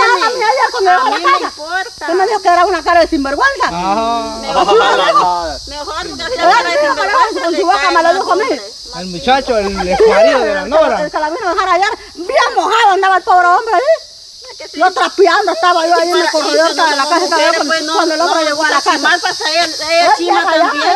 a mí ayer cuando llegó a la mí me casa. importa. Usted me dijo que era una cara de sinvergüenza. Mejor porque así la cara de sinvergüenza con le su boca cae me lo más dijo a mí. hombre. El muchacho, el marido de la nora. El que la vino a dejar ayer, bien mojado andaba el pobre hombre ahí. Yo trapeando estaba yo ahí en el corredor de la casa. Cuando el hombre llegó a la casa. Mal pasa ella chima también.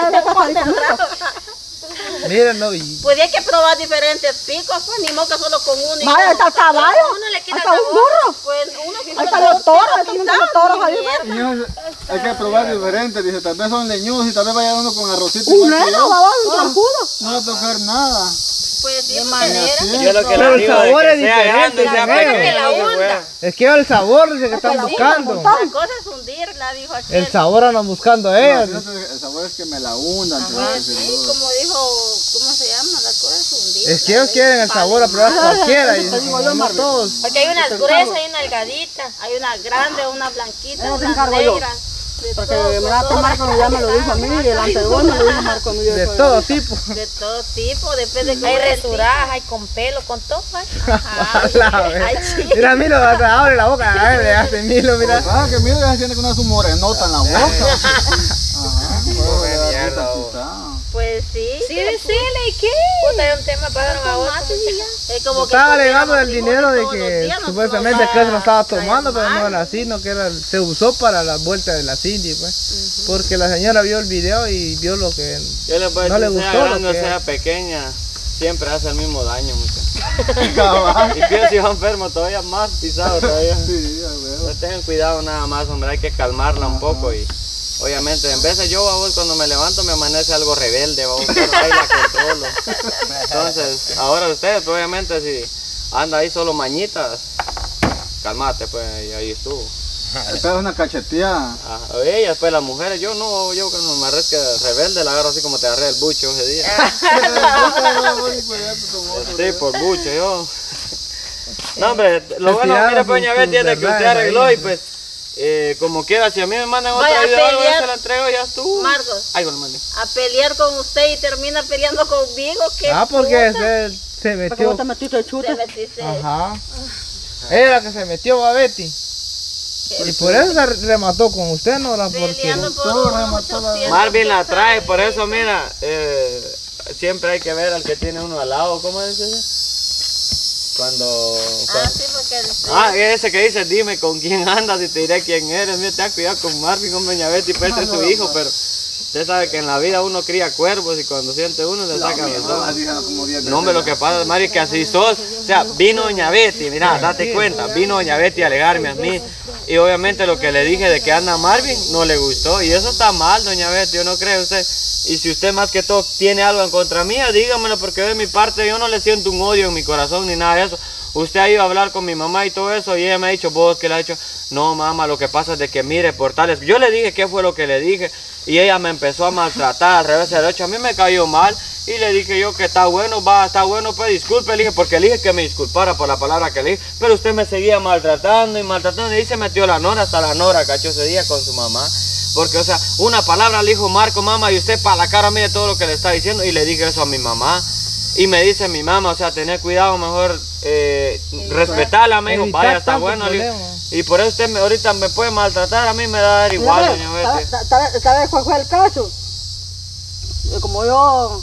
Miren, no, y Pues hay que probar diferentes picos, pues ni modo que solo con uno. y Vaya, no. está el caballo, Uno le quita hasta un sabor. burro. Pues uno que Ahí están los toros, ahí están los toros ahí. Niños, hay que probar diferente, dice, tal vez son leñudos y tal vez vaya uno con arrocito. Un igual que neno, yo. babón, un trancudo. No va a tocar nada. Pues sí, Ni manera. así. Yo lo que Pero le el digo sabor de es que sea grande, diferente, sea negro. pequeño, Que la no se hunda. es que el sabor dice que están la buscando. hunda, La cosa es hundirla, dijo aquel. El sabor andan buscando No, ellos. fíjate, el sabor es que me la hundan. Pues sí, como dijo, ¿cómo se llama? La cosa es hundirla. Es que ellos quieren el sabor a probar cualquiera. Y Te digo yo, no todos. Porque hay unas gruesas y unas delgaditas. Hay una grande, una blanquita, Eso te unas encargo yo. negras. De Porque todo, mira, todo. Marco ya me lo dijo a mí, y el anterior me lo dijo Marco a mí. De todo tipo. De todo tipo, depende de cómo Hay es el resuradas, hay con pelo, con todo. Ay. Ajá. La vez. Ay, sí. Mira, Milo, hasta abre la boca. A ver, le hace Milo, mira. Ah, que mira, ya tiene que una su morenota en la boca. Ajá, mierda, Pues sí. Sí, decirle, ¿y qué? Puta, es un tema para a otro. Es como que Estaba alegando comiéramos del dinero de frijoles todos los que días, supuestamente nosotros que él lo estaba cae tomando, pero no mal. era así, no que era, se usó para la vuelta de la Cindy, pues. Porque la señora vio el video y vio lo que Yo le puedo no le decir, sea gustó lo grande o que sea pequeña, siempre hace el mismo daño, muchachos. Cabal. Y que si va enfermo todavía más pisado todavía. Sí, a ver. No tengan cuidado nada más, hombre, hay que calmarla un poco y obviamente en vez de yo, babos, cuando me levanto me amanece algo rebelde, babos, pero ahí la controlo. Entonces, ahora ustedes, pues, obviamente si anda ahí solo mañitas, calmate, pues, y ahí estuvo. Esta es una cacheteada. Ajá, ellas, pues las mujeres, yo cuando me arresque rebelde la agarro así como te agarré el bucho ese día. Sí, por bucho, yo. No, hombre, lo bueno, tiraron mira, pues, doña sus Betty, es de que usted verdades arregló ahí. y pues, como quiera, si a mí me mandan otra Vaya a video, yo pelear. se la entrego y ya estuvo. Marcos, Ay, bueno, mande. a pelear con usted y termina peleando conmigo, ¿qué? porque puta? se Porque metió. vos te metiste el chute. Te metiste. Ajá. Era que se metió a Betty. Y por eso se remató con usted, no era porque. Peleando por Todo unos remató la- 800 Marvin la quetzales. trae, por eso, mira, siempre hay que ver al que tiene uno al lado, ¿cómo es ese? Cuando... Ah, sí, porque ese que dice, dime con quién andas y te diré quién eres. Mira, ten cuidado con Marvin, con doña Betty, puede ser su hijo, pero usted sabe que en la vida uno cría cuervos y cuando siente uno le saca los ojos. No, hombre, lo que pasa, Mari, que así sos. O sea, vino doña Betty, mira, date cuenta, vino doña Betty a alegarme a mí. Y obviamente lo que le dije de que anda Marvin no le gustó. Y eso está mal, doña Betty, yo no creo usted. Y si usted más que todo tiene algo en contra mía, dígamelo, porque de mi parte yo no le siento un odio en mi corazón ni nada de eso. Usted ha ido a hablar con mi mamá y todo eso, y ella me ha dicho, vos que le ha dicho, no mamá, lo que pasa es de que mire, por tales. Yo le dije qué fue lo que le dije, y ella me empezó a maltratar al revés y al derecho. A mí me cayó mal, y le dije yo que está bueno, pues disculpe, le dije, porque le dije que me disculpara por la palabra que le dije, pero usted me seguía maltratando, y ahí se metió la nora, hasta la nora cachó ese día con su mamá. Porque, o sea, una palabra le dijo Marco, mamá, y usted para la cara mire todo lo que le está diciendo, y le dije eso a mi mamá. Y me dice mi mamá, o sea, tener cuidado, mejor respetarla, me dijo, Evitar vaya, está tanto bueno. Le digo, problema. y por eso usted ahorita me puede maltratar, a mí me da igual, doña Betty. ¿Sabes cuál fue el caso? Como yo,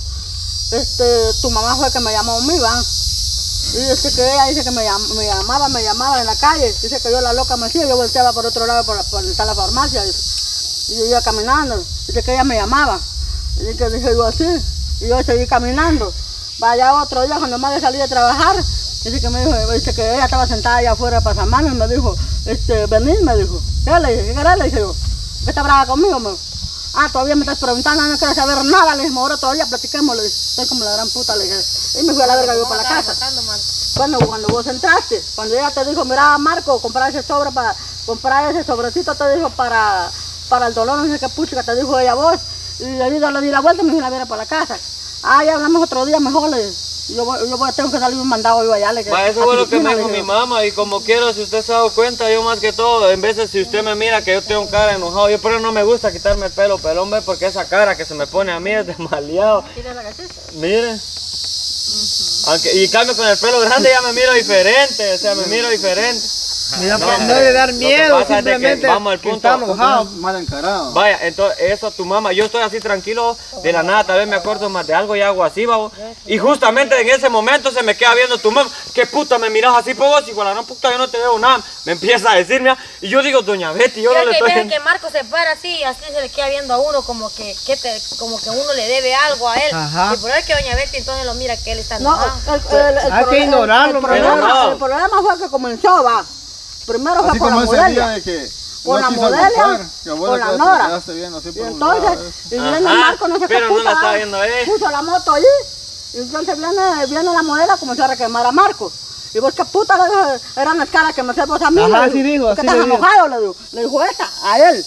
tu mamá fue que me llamó a mí, ¿va? Y dice que ella dice que me llamaba en la calle. Dice que yo la loca me hacía, yo volteaba por otro lado, por donde está la farmacia. Y yo iba caminando. Dice que ella me llamaba. Y que dije yo así. Y yo seguí caminando. Vaya otro día, cuando más de salir de trabajar, dice que me dijo, dice que ella estaba sentada allá afuera de Pasamano y me dijo, venid, me dijo. ¿Qué le dije? ¿Qué querés? Le dije yo. ¿Qué está brava conmigo? Me dijo. Ah, todavía me estás preguntando, no quiero saber nada, le dije, ahora todavía platiquemos, le dije, estoy como la gran puta, le dije. Y me fui a la verga yo para la casa. Bueno, cuando vos entraste, cuando ella te dijo, mira Marco, comprar ese sobrecito, te dijo para el dolor, no sé qué pucha, te dijo ella vos. Y le di la vuelta y me fui a la verga para la casa. Ah, ya hablamos otro día mejor, le dije. Tengo que salir un mandado yo allá. Eso fue lo que me dijo mi mamá, y como quiero, si usted se ha dado cuenta, yo más que todo, en vez de si usted me mira que yo tengo cara enojado, yo por eso no me gusta quitarme el pelo pelón, ¿ve? Porque esa cara que se me pone a mí es de maleado. Mire. Aunque, y cambio con el pelo grande ya me miro diferente, o sea, me miro diferente. Mira, pues no de dar miedo, pasa es de que simplemente vamos al que punto. está enojado. Mal encarado. Vaya, entonces eso tu mamá, yo estoy así tranquilo, de la nada tal vez me acuerdo más de algo y hago así, babo. Y justamente en ese momento se me queda viendo tu mamá, ¿qué puta me miras así, por vos? Y con la gran puta yo no te veo nada, me empieza a decirme, y yo digo, doña Betty, yo no le Creo que estoy... veces que Marco se para así, así se le queda viendo a uno como que como que uno le debe algo a él. Ajá. Y por eso que doña Betty entonces lo mira que él está No, enojado. Hay que ignorarlo, el problema, mejor. el problema fue que comenzó, va. Primero fue Así con la como ese día modelia. de que Con la quiso modelia, almorzar, que abuela con la te nora. quedaste viendo así Y por un lado, entonces, y viene Ajá, Marco, no sé qué pero no puta, la está va, viendo él. puso la moto allí. Y entonces viene la modelo, comenzó a reclamar a Marco. Y vos qué puta eran las caras que me haces vos a mí. Ajá, le así dijo, ¿Por así qué estás le dijo. enojado? Le dijo esta, a él.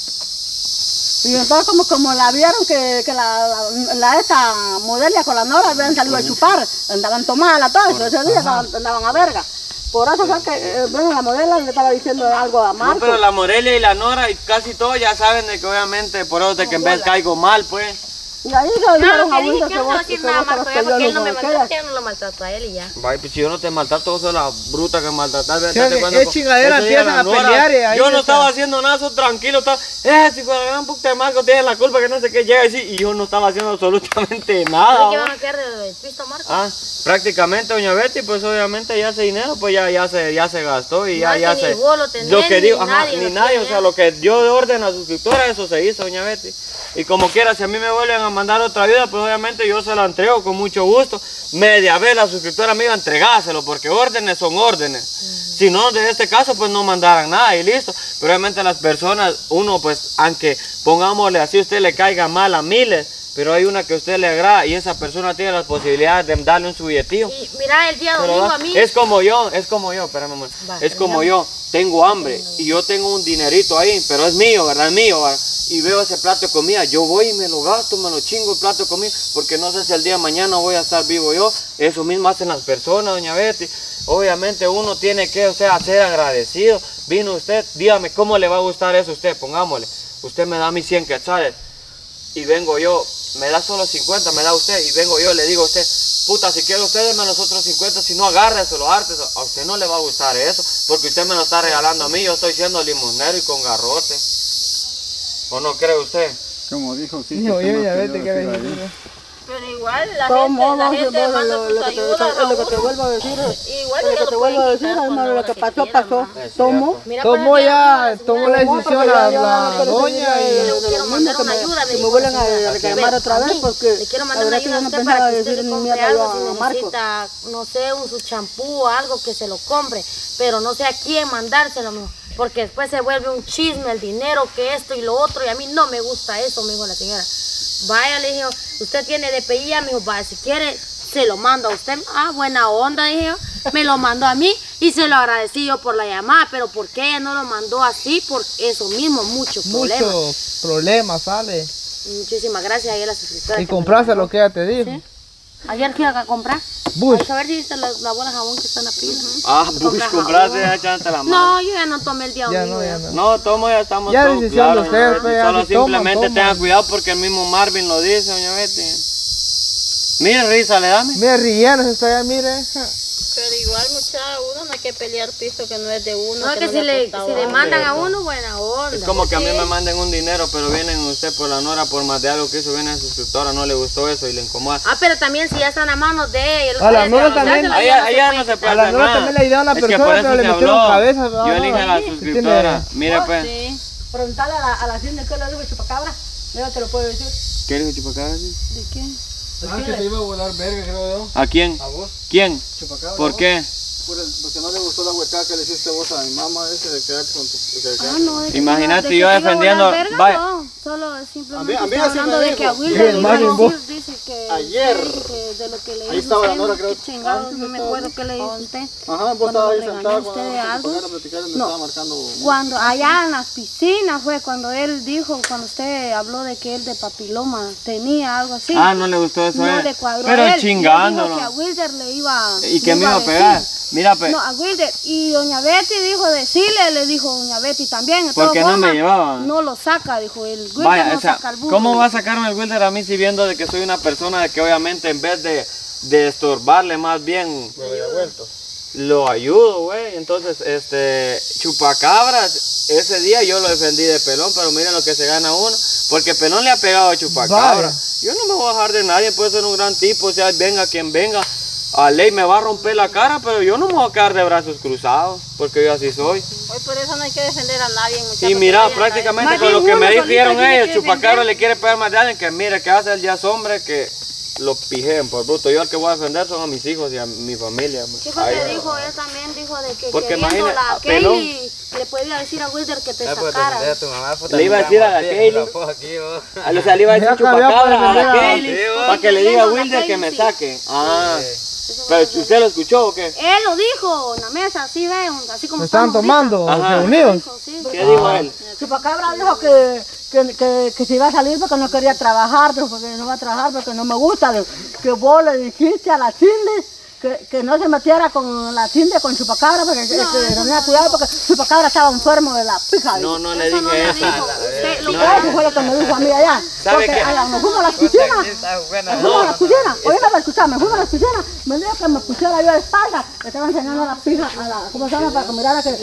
Y entonces como la vieron que esta modelia con la nora habían salido a chupar, andaban tomadas todas, ese día andaban a verga. Por eso fue que bueno, la modelo le estaba diciendo algo a Marco. No, pero la Morelia y la Nora y casi todos ya saben de que obviamente por eso de que en vez caigo mal, pues. Y ahí se No, dijeron lo a que dije Wilder que que no vos le voy a decir nada a Marco ya porque él no me maltrata, yo no lo maltrato a él y ya. Vaya, pues si yo no te maltrato, vos sos la bruta que maltratas. Sí, es chingadera, empiezan a pelear y ahí yo no está. estaba haciendo nada, soy tranquilo, estaba, si con la gran puta de Marco tiene la culpa que no sé qué llega y sí, y yo no estaba haciendo absolutamente nada. ¿Qué ¿va? van a quedar del pisto, Marco? Ah, prácticamente doña Betty, pues obviamente ya ese dinero pues ya se gastó y No, ya que se... ni vos lo tenés, lo que ni digo, ajá, nadie ni lo nadie, tiene. o sea, lo que dio de orden a suscriptora, eso se hizo, doña Betty. Y como quiera, si a mí me vuelven a mandar otra ayuda, pues obviamente yo se la entrego con mucho gusto. Media vez la suscriptora me iba a entregárselo, porque órdenes son órdenes. Si no, de este caso, pues no mandaran nada y listo. Pero obviamente las personas, uno pues, aunque pongámosle así, usted le caiga mal a miles, pero hay una que a usted le agrada y esa persona tiene las posibilidades de darle un su billetillo. Y mira, el día Pero domingo va, a mí... es como yo, espérame amor. Va, Es como yo, tengo hambre y yo tengo un dinerito ahí, pero es mío, ¿verdad? Es mío, ¿verdad? Y veo ese plato de comida, yo voy y me lo gasto, me lo chingo el plato de comida, porque no sé si el día de mañana voy a estar vivo yo. Eso mismo hacen las personas, doña Betty. Obviamente uno tiene que, o sea, ser agradecido. Vino usted, dígame, ¿cómo le va a gustar eso a usted? Pongámosle, usted me da mis 100 quetzales y vengo yo, me da solo 50, me da usted, y vengo yo, le digo a usted, puta, si quiere usted, deme los otros 50, si no, agárreselo, hárteselo. A usted no le va a gustar eso, porque usted me lo está regalando a mí, yo estoy siendo limonero y con garrote. ¿O no cree usted? Como dijo, sí. Dijo, que ya no vete, quería que decir venir. ahí. Pero igual la ¿Cómo gente manda lo sus que ayudas a te uno. vuelvo a decir? Igual Lo ellos que lo te vuelvo a pueden decir, quitar hermano, cuando lo que se pasó, quieran, pasó. ajá. Es Tomó. cierto. Mira, Tomó pues, ya, el día tomó la domingo, decisión la doña y... le quiero mandar una ayuda, que me me dijo vuelven la señora. a reclamar otra A vez mí, porque le quiero la mandar una verdad que ayuda a yo no usted pensaba para que usted decir le ni compre mierda algo, a si Marco. necesita, no sé, su champú o algo que se lo compre, pero no sé a quién mandárselo, mijo, porque después se vuelve un chisme el dinero, que esto y lo otro, y a mí no me gusta eso, me dijo la señora. Vaya, le dije, usted tiene DPI, me dijo, vaya, si quiere, se lo mando a usted. Ah, buena onda, dije yo. Me lo mandó a mí y se lo agradecí yo por la llamada, pero ¿por qué ella no lo mandó así? Por eso mismo, mucho problema. Mucho problema sale. Muchísimas gracias a ella, la suscriptora. Y que me compraste mandó. lo que ella te dijo. Sí. Ayer fui a comprar. Bush. A ver si viste la bola de jabón que está en la pila. Ah, Bush, compraste, ya echaste la mano. No, yo ya no tomé el día Ya domingo. no, ya no. No, tomo, ya estamos Ya todos decisión de claros, ustedes, doña pues, Betty. ya Solo si toman, simplemente toman. tenga cuidado porque el mismo Marvin lo dice, doña Betty. Mire, risa, le dame. Mira, Rillanos está allá, mire. Pero igual, mucha, uno no hay que pelear piso que no es de uno. No, que no si le ha costado si le algo. mandan a uno, buena onda. Es como que a mí me manden un dinero, pero vienen usted por la Nora, por más de algo que hizo, viene el suscriptora, no le gustó eso y le incomoda. Ah, pero también si ya están a manos de ella. A la Nora también. Allá no se puede A la hacer Nora nada. también le ayudaron a una Es que persona, por eso pero le se metieron habló. cabeza. Yo le dije a la Sí, suscriptora, mire pues. Sí. Preguntarle a la hacienda qué le dijo Chupacabra. Yo te lo puedo decir. ¿Qué dijo Chupacabra? ¿De qué? Ah, que te iba a volar verga, creo yo. ¿A quién? A vos, ¿Quién? chupacabra. ¿Por qué? Porque no le gustó la hueca que le hiciste vos a mi mamá ese de quedarte con tu... Imagínate yo defendiendo. Vaya. Solo A mí- simplemente a mí está así hablando me de que a dijo. Wilder Sí, más bien vos. dice que Ayer. que de lo que le Ahí dijo estaba la usted, Nora, no, creo. qué chingados, Antes no me estaba- acuerdo qué le dijo usted. Ajá, vos Cuando estabas ahí lo sentada regañó usted de cuando algo. a platicar y me No. estaba marcando... Cuando allá en las piscinas fue cuando él dijo, cuando usted habló de que él de papiloma tenía algo así. Ah, no le gustó eso No a él. le cuadró Pero a él. chingándolo. Le dijo que a Wilder le iba ¿Y que le me iba a decir. pegar? Mira, pues. No, a Wilder. Y doña Betty dijo decirle, le dijo doña Betty también. De ¿Por qué todas no me formas, llevaban? No lo saca, dijo él. Wilder Vaya, no o sea, saca el burro. ¿cómo va a sacarme el Wilder a mí si viendo de que soy una persona de que obviamente en vez de estorbarle más bien... lo ayudo, güey. Entonces, Chupacabras, ese día yo lo defendí de Pelón, pero miren lo que se gana uno, porque Pelón le ha pegado a Chupacabra. Yo no me voy a dejar de nadie, puede ser un gran tipo, o sea, venga quien venga. A ley me va a romper la cara, pero yo no me voy a quedar de brazos cruzados, porque yo así soy. Hoy por eso no hay que defender a nadie, muchachos. Y mira, prácticamente con lo que me dijeron ellos, Chupacabra le quiere pegar más de alguien, que mire, que hace el ya hombre que lo pijeen por bruto. Yo el que voy a defender son a mis hijos y a mi familia. ¿Qué fue que dijo? Él también dijo de que porque queriendo imagina, la a Pelón. Kaylee le podía decir a Wilder que te sacara. Le iba a decir a la Kaylee, o sea, le iba a decir Chupacabra a la Kaylee, para que le diga a Wilder que me saque. Ah, pero ¿usted lo escuchó o qué? Él lo dijo en la mesa, así ve, así como ¿Me estaban tomando Ajá. reunidos? ¿Qué dijo él? Chupacabra dijo que se iba a salir porque no quería trabajar, pero porque no va a trabajar porque no me gusta, que vos le dijiste a la Cindy que no se metiera con la Cindy, con Chupacabra, porque que tenía cuidado porque Chupacabra estaba enfermo de la pija. No, no le dije eso. Eso fue lo que me dijo a mí allá. ¿Sabe Porque qué? allá nos fuimos a la cocina. Nos fuimos a la cocina. Oye, no me escuchaba, me fuimos a la cocina. Me dijo que me pusiera yo de espalda. Le estaba enseñando a la pija, ¿cómo se llama? Para que mirara que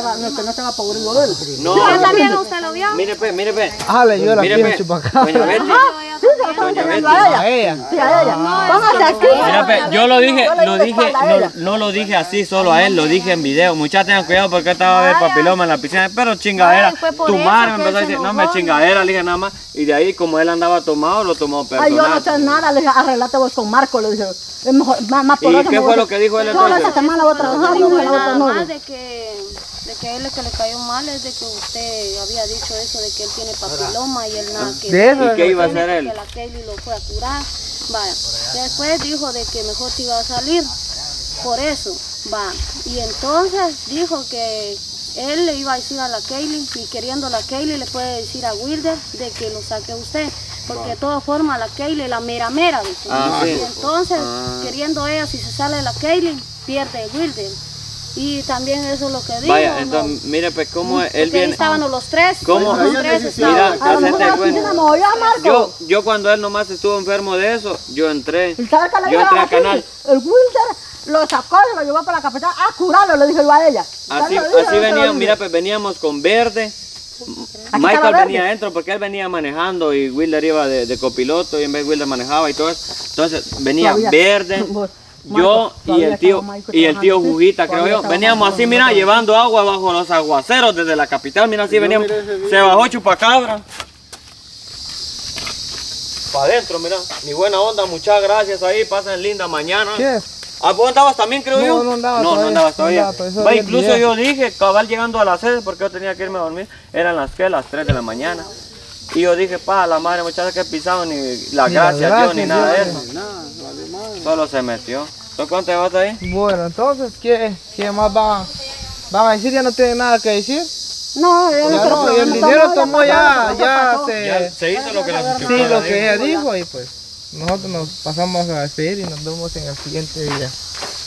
no estaba podrido él. No, ¿Usted también usted lo vio? mire, pe. Ah, le dio la Mire, piel a pe. Chupacabra. Doña Betty. Sí, se lo estaba enseñando a ella. A ella. Sí, a ella. Póngase aquí. Mira, pe, yo lo dije, Yo le di la espalda a ella. no lo dije así solo a él, lo dije en video. Muchachos, tengan cuidado porque estaba a ver papiloma en la piscina, pero chingadera. Ay, fue por Tu eso madre me que empezó a él se decir, no me enojó. chingadera, le dije nada más. Y de ahí, como él andaba tomado, lo tomó Ay, yo no personal. sé nada, le dije, arreglate vos con Marco, le dije. Es mejor, más por ¿Y eso qué me fue voy a- lo que dijo él Toda entonces? esta semana voy a trabajar y Dijo la otra nada no. más de que a él lo que le cayó mal es de que usted había dicho eso de que él tiene papiloma y él nada que De eso. ¿Y qué iba a hacer él? que la Kaylee lo fue a curar. Vaya. Después dijo de que mejor te iba a salir por eso. Va. Y entonces dijo que él le iba a decir a la Kaylee y queriendo la Kaylee le puede decir a Wilder de que lo saque usted. Porque de todas formas la Kaylee la mera dice. Ah, sí. Y entonces queriendo ella si se sale la Kaylee pierde Wilder. Y también eso es lo que dijo. Vaya, ¿no? entonces, mire, pues, cómo él Porque ahí viene. estaban los tres. ¿Cómo? Los tres Mira, estaban. A lo mejor hacete la cuenta. piscina me oyó a Marco. Yo cuando él nomás estuvo enfermo de eso, yo entré. ¿Y sabes qué le Yo dijo entré a al canal. El Wilder lo sacó y lo llevó para la capital a curarlo, le dije yo a ella. Así, Ya lo dije, así yo se lo veníamos, dije. mira, pues veníamos con Verde. Aquí Michael estaba Verde. venía adentro porque él venía manejando y Wilder iba de copiloto y en vez Wilder manejaba y todo eso. Entonces venía Todavía. Verde, yo Marco, y el tío Jujita, creo yo. Veníamos así, mira, llevando agua bajo los aguaceros desde la capital, mira así veníamos. Se bajó Chupacabra. Para adentro, mira. Mi buena onda, muchas gracias ahí, pasen linda mañana. ¿Qué es? Ah, ¿vos andabas también, creo No, yo? no andaba No todavía, andabas todavía. no andaba todavía, Va, solo incluso el video. yo dije, cabal llegando a las 6, porque yo tenía que irme a dormir, eran las 3 de la mañana. Y yo dije, pa, la madre muchacha que pisado ni la Ni gracia, las Dios, ni gracias, nada de Dios. eso. Solo se metió. ¿Tú cuánto vas ahí? Bueno, entonces, ¿qué más van a decir? ¿Ya no tienen nada que decir? No, yo Ya creo no, que y el no dinero tomó, tomó ya pasó. Se hizo lo que la Sí, lo que ella dijo y pues nosotros nos pasamos a despedir y nos vemos en el siguiente video.